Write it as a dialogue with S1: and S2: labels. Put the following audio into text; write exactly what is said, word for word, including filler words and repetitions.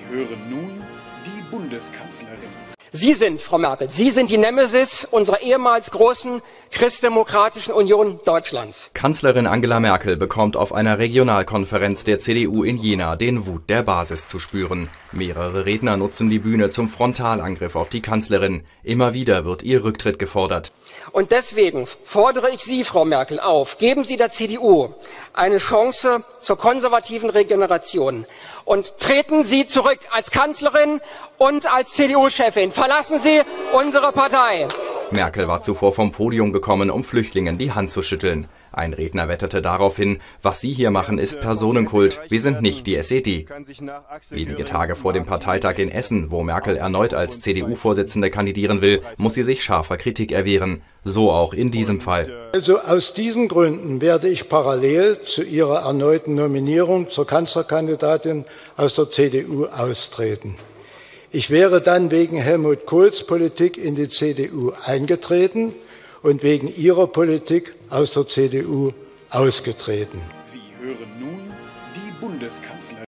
S1: hören nun die Bundeskanzlerin.
S2: Sie sind, Frau Merkel, Sie sind die Nemesis unserer ehemals großen christdemokratischen Union Deutschlands.
S3: Kanzlerin Angela Merkel bekommt auf einer Regionalkonferenz der C D U in Jena den Wut der Basis zu spüren. Mehrere Redner nutzen die Bühne zum Frontalangriff auf die Kanzlerin. Immer wieder wird ihr Rücktritt gefordert.
S2: Und deswegen fordere ich Sie, Frau Merkel, auf, geben Sie der C D U eine Chance zur konservativen Regeneration und treten Sie zurück als Kanzlerin und als C D U-Chefin. Verlassen Sie unsere Partei.
S3: Merkel war zuvor vom Podium gekommen, um Flüchtlingen die Hand zu schütteln. Ein Redner wetterte daraufhin, was Sie hier machen, ist Personenkult, wir sind nicht die S E D. Wenige Tage vor dem Parteitag in Essen, wo Merkel erneut als C D U-Vorsitzende kandidieren will, muss sie sich scharfer Kritik erwehren. So auch in diesem Fall.
S4: Also aus diesen Gründen werde ich parallel zu ihrer erneuten Nominierung zur Kanzlerkandidatin aus der C D U austreten. Ich wäre dann wegen Helmut Kohls Politik in die C D U eingetreten und wegen ihrer Politik aus der C D U ausgetreten.
S1: Sie hören nun die Bundeskanzlerin.